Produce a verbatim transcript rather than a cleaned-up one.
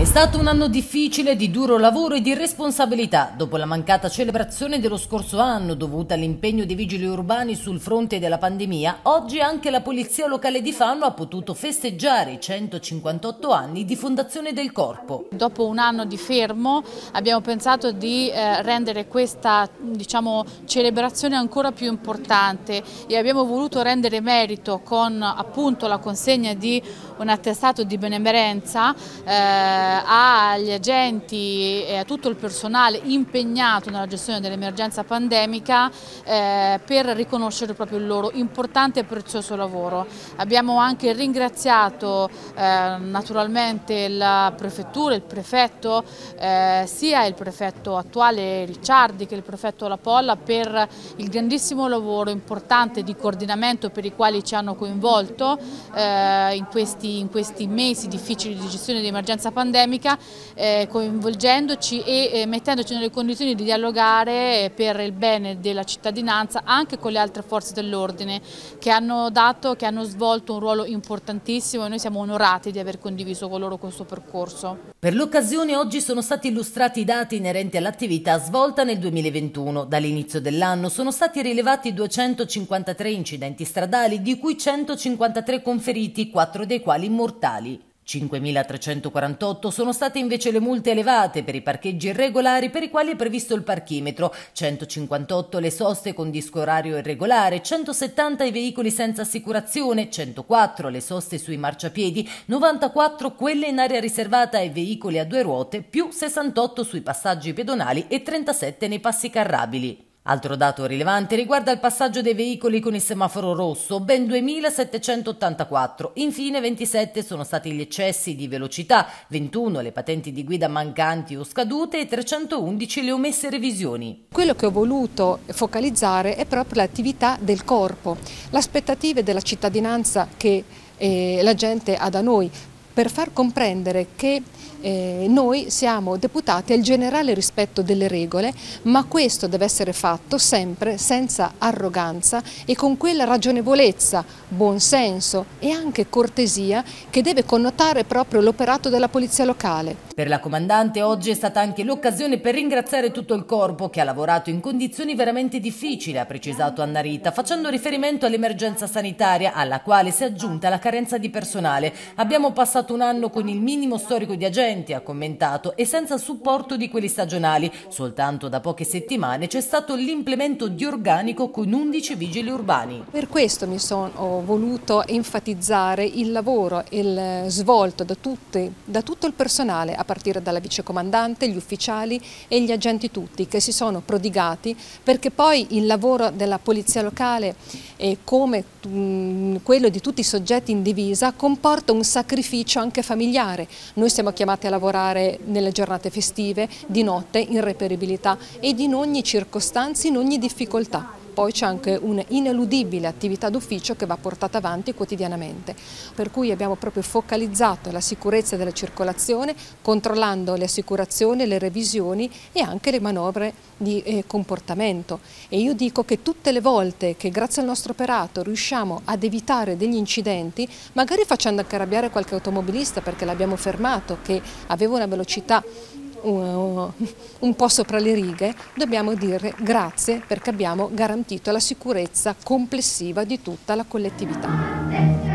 È stato un anno difficile di duro lavoro e di responsabilità. Dopo la mancata celebrazione dello scorso anno dovuta all'impegno dei vigili urbani sul fronte della pandemia, oggi anche la Polizia Locale di Fano ha potuto festeggiare i centocinquantotto anni di fondazione del Corpo. Dopo un anno di fermo abbiamo pensato di eh, rendere questa, diciamo, celebrazione ancora più importante e abbiamo voluto rendere merito con appunto la consegna di un attestato di benemerenza eh, agli agenti e a tutto il personale impegnato nella gestione dell'emergenza pandemica eh, per riconoscere proprio il loro importante e prezioso lavoro. Abbiamo anche ringraziato eh, naturalmente la prefettura, il prefetto, eh, sia il prefetto attuale Ricciardi che il prefetto La Polla per il grandissimo lavoro importante di coordinamento per i quali ci hanno coinvolto eh, in, questi, in questi mesi difficili di gestione di emergenza pandemica. Eh, coinvolgendoci e eh, mettendoci nelle condizioni di dialogare per il bene della cittadinanza anche con le altre forze dell'ordine che hanno dato, che hanno svolto un ruolo importantissimo e noi siamo onorati di aver condiviso con loro questo percorso. Per l'occasione oggi sono stati illustrati i dati inerenti all'attività svolta nel duemilaventuno. Dall'inizio dell'anno sono stati rilevati duecentocinquantatré incidenti stradali, di cui centocinquantatré conferiti, quattro dei quali mortali. cinquemilatrecentoquarantotto sono state invece le multe elevate per i parcheggi irregolari per i quali è previsto il parchimetro, centocinquantotto le soste con disco orario irregolare, centosettanta i veicoli senza assicurazione, centoquattro le soste sui marciapiedi, novantaquattro quelle in area riservata ai veicoli a due ruote, più sessantotto sui passaggi pedonali e trentasette nei passi carrabili. Altro dato rilevante riguarda il passaggio dei veicoli con il semaforo rosso, ben duemilasettecentottantaquattro. Infine ventisette sono stati gli eccessi di velocità, ventuno le patenti di guida mancanti o scadute e trecentoundici le omesse revisioni. Quello che ho voluto focalizzare è proprio l'attività del corpo, le aspettative della cittadinanza che eh, la gente ha da noi, per far comprendere che eh, noi siamo deputati al generale rispetto delle regole, ma questo deve essere fatto sempre senza arroganza e con quella ragionevolezza, buonsenso e anche cortesia che deve connotare proprio l'operato della Polizia Locale. Per la comandante oggi è stata anche l'occasione per ringraziare tutto il corpo che ha lavorato in condizioni veramente difficili, ha precisato Anna Rita, facendo riferimento all'emergenza sanitaria alla quale si è aggiunta la carenza di personale. Abbiamo passato un anno con il minimo storico di agenti, ha commentato, e senza supporto di quelli stagionali. Soltanto da poche settimane c'è stato l'implemento di organico con undici vigili urbani. Per questo mi sono, ho voluto enfatizzare il lavoro il svolto da, tutte, da tutto il personale, a partire dalla vicecomandante, gli ufficiali e gli agenti tutti che si sono prodigati, perché poi il lavoro della Polizia Locale e come mh, quello di tutti i soggetti in divisa comporta un sacrificio anche familiare. Noi siamo chiamati a lavorare nelle giornate festive, di notte, in reperibilità ed in ogni circostanza, in ogni difficoltà. Poi c'è anche un'ineludibile attività d'ufficio che va portata avanti quotidianamente, per cui abbiamo proprio focalizzato la sicurezza della circolazione, controllando le assicurazioni, le revisioni e anche le manovre di eh, comportamento. E io dico che tutte le volte che grazie al nostro operato riusciamo ad evitare degli incidenti, magari facendo anche arrabbiare qualche automobilista perché l'abbiamo fermato, che aveva una velocità un po' sopra le righe, dobbiamo dire grazie perché abbiamo garantito la sicurezza complessiva di tutta la collettività.